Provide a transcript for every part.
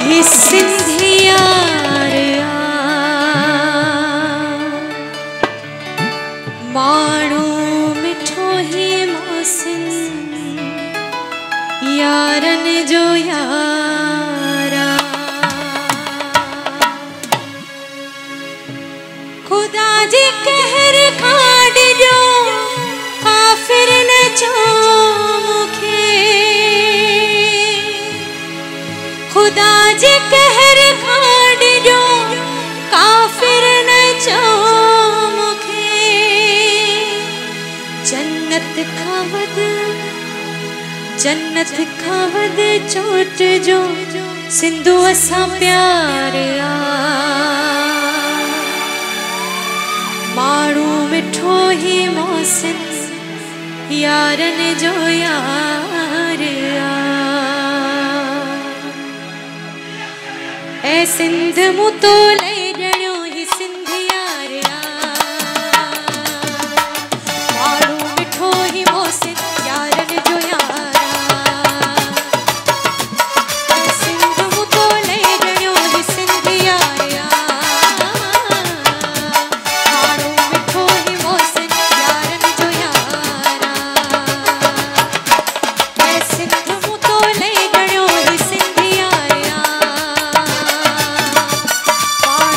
ही सिंधिया माण्हू मिठो ही मोहसिन यारन जो यारा खुदा जी कहर खाड़ जो काफिर न चो मुखे खुदा जी कहर खाड़ जो काफिर न चो मुखे जन्नत खां वध चोट जो सिंधु असां प्यार आ माण्हू मिठो ही मोहसिन यारन जो यार आ ऐ सिंध मूं तो लई ॼणियो ही सिंध यार आ माण्हू मिठो ही मोहसिन यारन जो यार आ ऐ सिंध मूं तो लई ॼणियो ही सिंध यार आ माण्हू मिठो ही मोहसिन यारन जो यार आ ऐ सिंध मूं तो लई ॼणियो ही सिंध यार आ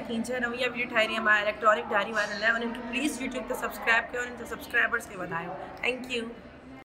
खींचे रवैया वीडियो ठाई रही हमारा इलेक्ट्रॉनिक डायरी वाला है, उन्हें प्लीज़ यूट्यूब पे सब्सक्राइब कयो, उन्हें सब्सक्राइबर्स के वधायो। Thank you.